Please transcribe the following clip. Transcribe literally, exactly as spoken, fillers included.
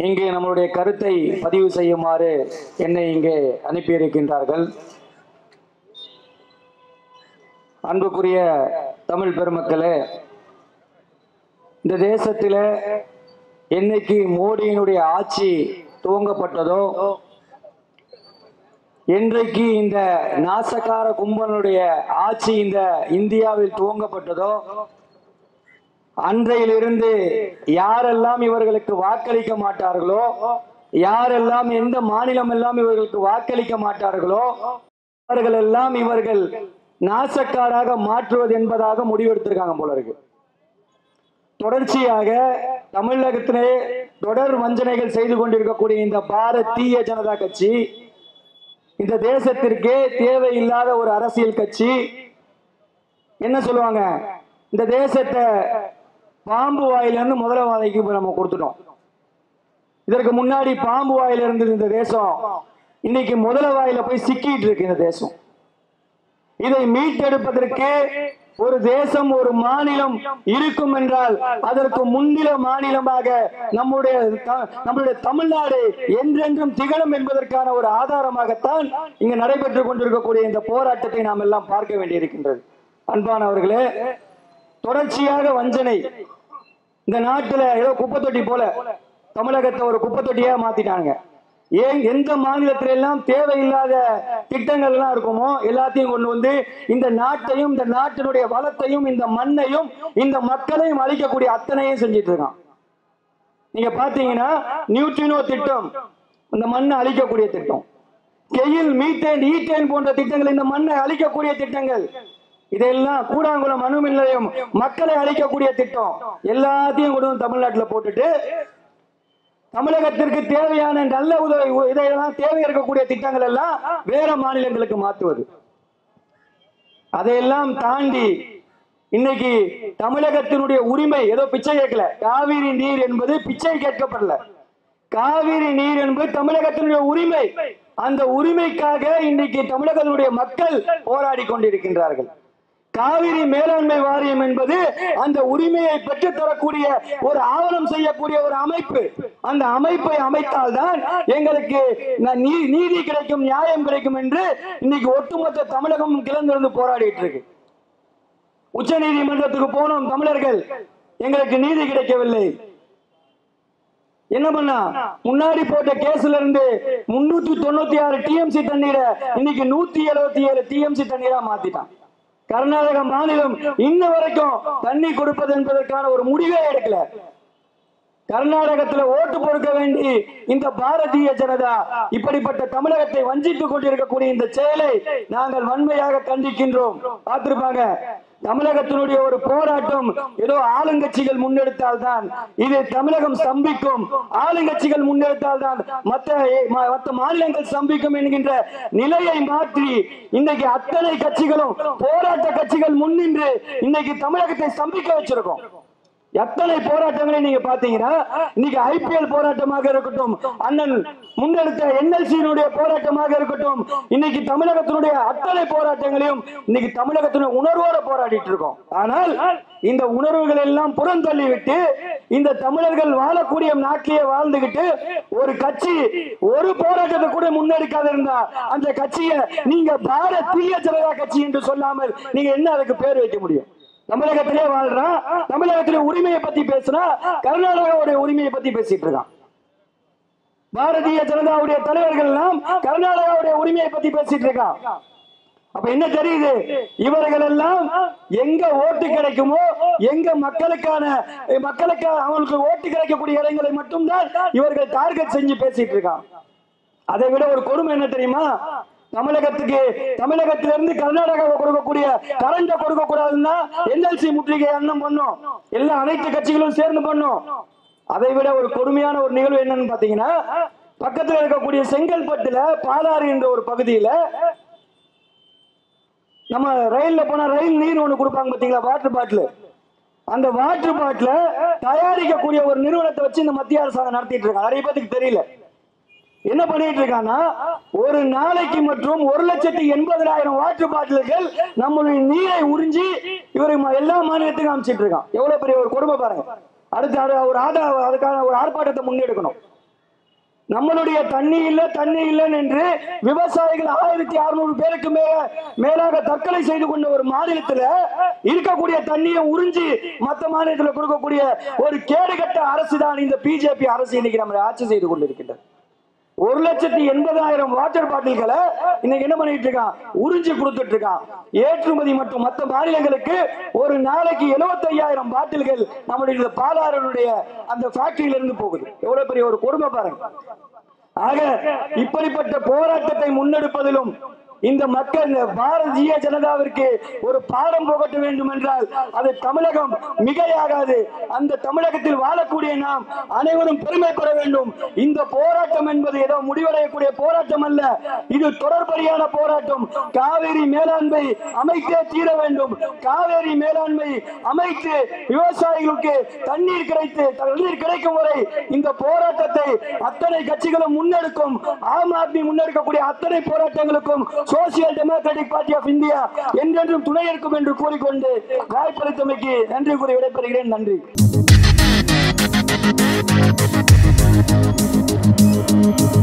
இங்கே நம்மளுடைய கருத்தை பதிவு செய்யுமாறு என்னை இங்கே அனுப்பியிருக்கின்றார்கள். அன்புக்குரிய தமிழ் பெருமக்களே, இந்த தேசத்தில் என்னைக்கு மோடியினுடைய ஆட்சி துவங்கப்பட்டதோ, என்றைக்கு இந்த நாசகார கும்பலுடைய ஆட்சி இந்த இந்தியாவில் துவங்கப்பட்டதோ, அன்றையிலிருந்து யாரெல்லாம் இவர்களுக்கு வாக்களிக்க மாட்டார்களோ, யாரெல்லாம் எந்த மாநிலம் எல்லாம் இவர்களுக்கு வாக்களிக்க மாட்டார்களோ, அவர்கள் எல்லாம் இவர்கள் நாசக்காராக மாற்றுவது என்பதாக முடிவெடுத்திருக்காங்க போல இருக்கு. தொடர்ச்சியாக தமிழகத்திலே தொடர் வஞ்சனைகள் செய்து கொண்டிருக்கக்கூடிய இந்த பாரதிய ஜனதா கட்சி, இந்த தேசத்திற்கே தேவையில்லாத ஒரு அரசியல் கட்சி. என்ன சொல்லுவாங்க, இந்த தேசத்தை பாம்பு வாயிலிருந்து முதலவாதைக்கு நம்ம கொடுத்துட்டோம். இதற்கு முன்னாடி பாம்பு வாயில இருந்தது இந்த தேசம், இன்னைக்கு முதல வாயில போய் சிக்கிட்டு இருக்கு இந்த தேசம். இதை மீட்டெடுப்பதற்கு ஒரு தேசம், ஒரு மாநிலம் இருக்கும் என்றால் அதற்கு முன்னில மாநிலமாக நம்முடைய நம்முடைய தமிழ்நாடு என்றென்றும் திகழும் என்பதற்கான ஒரு ஆதாரமாகத்தான் இங்கு நடைபெற்றுக் கொண்டிருக்கக்கூடிய இந்த போராட்டத்தை நாம் எல்லாம் பார்க்க வேண்டியிருக்கின்றது. அன்பானவர்களே, தொடர்ச்சியாக வஞ்சனை. இந்த நாட்டில் ஏதோ குப்பை தொட்டி போல தமிழகத்தை ஒரு குப்பை தொட்டியா மாத்திட்டாங்க. ஏன் எந்த மாநிலத்தில எல்லாம் தேவையில்லாத திட்டங்கள் எல்லாம் இருக்குமோ எல்லாத்தையும் கொண்டு வந்து இந்த நாட்டையும் இந்த நாட்டினுடைய வளத்தையும் இந்த மண்ணையும் இந்த மக்களையும் அழிக்கக்கூடிய அத்தனையும் செஞ்சிட்டு இருக்கான். நீங்க பாத்தீங்கன்னா நியூட்ரினோ திட்டம் இந்த மண்ணை அழிக்கக்கூடிய திட்டம், கெயில் மீத்தேன் ஈத்தேன் போன்ற திட்டங்கள் இந்த மண்ணை அழிக்கக்கூடிய திட்டங்கள், இதெல்லாம் கூடாங்குளம் அணு மின் நிலையம் மக்களை அழிக்கக்கூடிய திட்டம், எல்லாத்தையும் கொண்டு வந்து தமிழ்நாட்டில் போட்டுட்டு தமிழகத்திற்கு தேவையான நல்ல உதவி இதெல்லாம் தேவை இருக்கக்கூடிய திட்டங்கள் எல்லாம் வேற மாநிலங்களுக்கு மாற்றுவது. அதையெல்லாம் தாண்டி இன்னைக்கு தமிழகத்தினுடைய உரிமை ஏதோ பிச்சை கேட்கல. காவிரி நீர் என்பது பிச்சை கேட்கப்படல. காவிரி நீர் என்பது தமிழகத்தினுடைய உரிமை. அந்த உரிமைக்காக இன்னைக்கு தமிழகத்தினுடைய மக்கள் போராடி கொண்டிருக்கின்றார்கள். காவிரி மேலாண்மை வாரியம் என்பது அந்த உரிமையை பெற்று தரக்கூடிய ஒரு ஆவணம் செய்யக்கூடிய ஒரு அமைப்பு. அந்த அமைப்பை அமைத்தால்தான் எங்களுக்கு நீதி கிடைக்கும், நியாயம் கிடைக்கும் என்று இன்னைக்கு ஒட்டுமொத்த தமிழகமும் கிளர்ந்து போராடிட்டு இருக்கு. உச்ச நீதிமன்றத்துக்கு போனோம் தமிழர்கள், எங்களுக்கு நீதி கிடைக்கவில்லை. என்ன பண்ணா, முன்னாடி போட்ட கேஸ்ல இருந்து முன்னூத்தி தொண்ணூத்தி ஆறு டிஎம்சி தண்ணீரை இன்னைக்கு நூத்தி எழுபத்தி ஏழு டிஎம்சி தண்ணீரா மாத்திட்டான். கர்நாடக மாநிலம் இன்ன வரைக்கும் தண்ணி கொடுப்பது என்பதற்கான ஒரு முடிவே எடுக்கல. கர்நாடகத்தில் ஓட்டு கொடுக்க வேண்டி இந்த பாரதிய ஜனதா இப்படிப்பட்ட தமிழகத்தை வஞ்சித்துக் கொண்டிருக்கக்கூடிய இந்த செயலை நாங்கள் வன்மையாக கண்டிக்கின்றோம். பார்த்திருப்பாங்க, தமிழகத்தினுடைய ஒரு போராட்டம் ஏதோ ஆளுங்கட்சிகள் முன்னெடுத்தால் தான் இது தமிழகம் ஸ்தம்பிக்கும், ஆளுங்கட்சிகள் முன்னெடுத்தால் தான் மற்ற மற்ற மாநிலங்கள் ஸ்தம்பிக்கும் என்கின்ற நிலையை மாற்றி இன்னைக்கு அத்தனை கட்சிகளும் போராட்ட கட்சிகள் முன்னின்று இன்னைக்கு தமிழகத்தை ஸ்தம்பிக்க வச்சிருக்கோம். எத்தனை போராட்டங்களை நீங்க பாத்தீங்கன்னா, இன்னைக்கு ஐபிஎல் போராட்டமாக இருக்கட்டும், அண்ணன் முன்னெடுத்த என்எல்சியினுடைய போராட்டமாக இருக்கட்டும், இன்னைக்கு தமிழகத்தினுடைய அத்தனை போராட்டங்களையும் இன்னைக்கு தமிழகத்தினுடைய உணர்வோட போராடிட்டு இருக்கோம். ஆனால் இந்த உணர்வுகள் எல்லாம் புறந்தள்ளி விட்டு இந்த தமிழர்கள் வாழக்கூடிய நாட்டிலேயே வாழ்ந்துகிட்டு ஒரு கட்சி ஒரு போராட்டத்தை கூட முன்னெடுக்காத இருந்தா அந்த கட்சியை நீங்க பாரதிய ஜனதா கட்சி என்று சொல்லாமல் நீங்க என்ன அதுக்கு பேர் வைக்க முடியும்? தமிழகத்திலே வாழ்றான், தமிழகத்திலே உரிமையை பத்தி பேசுனா கர்நாடகாவுடைய உரிமையை பத்தி பேசிட்டு இருக்கான். பாரதிய ஜனதாவுடைய தலைவர்கள் எல்லாம் கர்நாடகாவுடைய உரிமையை பத்தி பேசிட்டு இருக்கான். அப்ப என்ன தெரியுது, இவர்கள் எல்லாம் எங்க ஓட்டு கிடைக்குமோ, எங்க மக்களுக்கான மக்களுக்கு அவங்களுக்கு ஓட்டு கிடைக்கக்கூடிய இடங்களை மட்டும்தான் இவர்கள் டார்கெட் செஞ்சு பேசிட்டு இருக்கான். அதை விட ஒரு கொடுமை என்ன தெரியுமா, தமிழகத்துக்கு தமிழகத்திலிருந்து கர்நாடகாவை கொடுக்கக்கூடிய கரண்ட கொடுக்க கூடாதுன்னா என்எல்சி முற்றுகை அண்ணம் பண்ணும், எல்லா அனைத்து கட்சிகளும் சேர்ந்து பண்ணும். அதை விட ஒரு கொடுமையான ஒரு நிகழ்வு என்னன்னு பாத்தீங்கன்னா, பக்கத்தில் இருக்கக்கூடிய செங்கல்பட்டுல பாலாறு என்ற ஒரு பகுதியில நம்ம ரயில்ல போனா ரயில் நீர் ஒண்ணு கொடுப்பாங்க பாத்தீங்களா, வாட்டர் பாட்டில். அந்த வாட்டர் பாட்டில தயாரிக்கக்கூடிய ஒரு நிறுவனத்தை வச்சு இந்த மத்திய அரசாங்கம் நடத்திட்டு இருக்காங்க. நிறைய பேருக்கு தெரியல. என்ன பண்ணிட்டு இருக்காங்கன்னா, ஒரு நாளைக்கு மற்றும் ஒரு லட்சத்தி எண்பதாயிரம் வாட்டர் பாட்டில்கள் நம்மளுடைய நீரை உறிஞ்சி இவரை எல்லா மாநிலத்துக்கும் அமைச்சிட்டு இருக்கான். எவ்வளவு பெரிய ஒரு கொடுமை பாருங்க. அடுத்து ஒரு ஆதா அதுக்கான ஒரு ஆர்ப்பாட்டத்தை முன்னெடுக்கணும். நம்மளுடைய தண்ணி இல்ல தண்ணி இல்லைன்னு என்று விவசாயிகள் ஆயிரத்தி அறுநூறு பேருக்கு மேல மேலாக தற்கொலை செய்து கொண்ட ஒரு மாநிலத்தில் இருக்கக்கூடிய தண்ணியை உறிஞ்சி மற்ற மாநிலத்தில் கொடுக்கக்கூடிய ஒரு கேடுகட்ட அரசு தான் இந்த பிஜேபி அரசு இன்னைக்கு நம்ம ஆட்சி செய்து கொண்டிருக்கின்றது. ஒரு லட்சத்தி எண்பதாயிரம் வாட்டர் பாட்டில்களை இன்னைக்கு என்ன பண்ணிட்டு இருக்கான், உறிஞ்சி கொடுத்துட்டு இருக்கான். ஏற்றுமதி மற்றும் மற்ற மாநிலங்களுக்கு ஒரு நாளைக்கு எழுபத்தி ஐயாயிரம் பாட்டில்கள் நம்முடைய பாலாறுடைய அந்த ஃபேக்டரியில இருந்து போகுது. எவ்வளவு பெரிய ஒரு கொடுமை பாருங்க. ஆக இப்படிப்பட்ட போராட்டத்தை முன்னெடுப்பதிலும் இந்த மக்கள் பாரதிய ஜனதாவிற்கு ஒரு பாடம் புகட்ட வேண்டும் என்றால் அது தமிழகம் மிகையாகாது. அந்த தமிழகத்தில் வாழக்கூடிய நாம் அனைவரும் பெருமைப்பட வேண்டும். இந்த போராட்டம் என்பது ஏதோ முடிவடையக்கூடிய போராட்டம் அல்ல, இது தொடர்படியான போராட்டம். காவேரி மேலாண்மை அமைத்தே தீர வேண்டும். காவேரி மேலாண்மை அமைத்து விவசாயிகளுக்கு தண்ணீர் கிடைத்து தண்ணீர் கிடைக்கும் வரை இந்த போராட்டத்தை அத்தனை கட்சிகளும் முன்னெடுக்கும். ஆம் ஆத்மி முன்னெடுக்கக்கூடிய அத்தனை போராட்டங்களுக்கும் social democratic party of India என்றென்றும் துணை இருக்கும் என்று கூறிக்கொண்டு வாய்ப்பளித்தமைக்கு நன்றி கூறி விடைபெறுகிறேன். நன்றி.